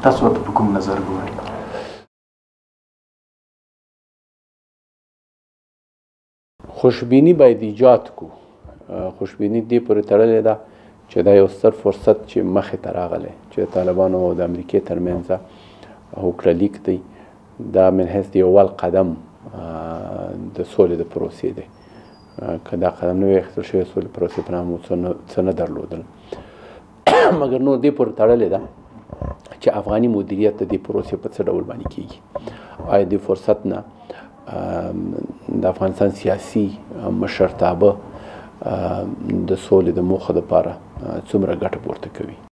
تاسو ورته په کوم نظر ګورئ؟ خوشبیني باید ایجاد کو. خوشبیني دې پورې تړلې ده چې دا یو ستر فرصت چې مخې ته راغلی چې د طالبانو او د امریکې ترمنځ هوکړه لیک دی، دا من حیث د یو اول قدم د سولې د پروسې دی. که دا قدم نه وي اخیستل شوی سولې پروسې په نامه څه نه درلودل. مګر نور دې پورې تړلې ده چې افغاني مدیریت د دې پروسې په څه ډول باندې کیږي. آیا دې فرصت نه د افغانستان سیاسي مشرتابه د سولې د موخه لپاره څومره ګټه پورته کوي؟